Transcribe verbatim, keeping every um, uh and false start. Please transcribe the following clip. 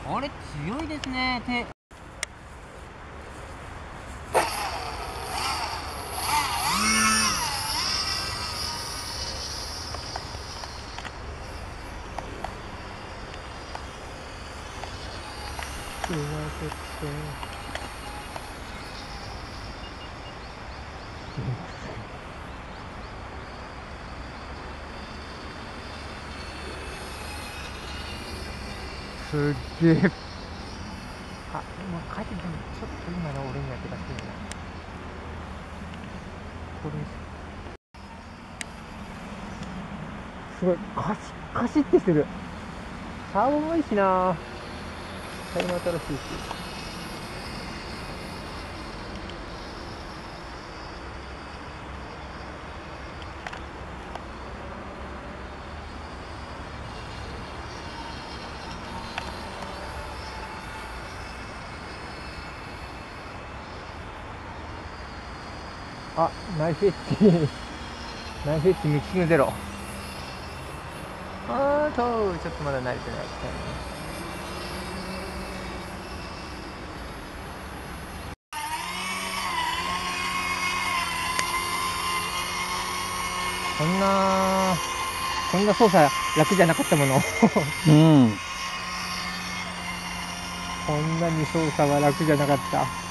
これ強いですね、手。 すごいちょっと。すっげえ。あ、もう帰ってでもちょっと今の俺には手がしてるな。これすごいカシッカシッてしてる。サーボもいいしな。タイヤも新しいし。あ、ナイフエッジナイフエッジミキシングゼロ。あーとちょっとまだ慣れてないですね。こんなこんな操作楽じゃなかったものうん。 こんなに操作は楽じゃなかった。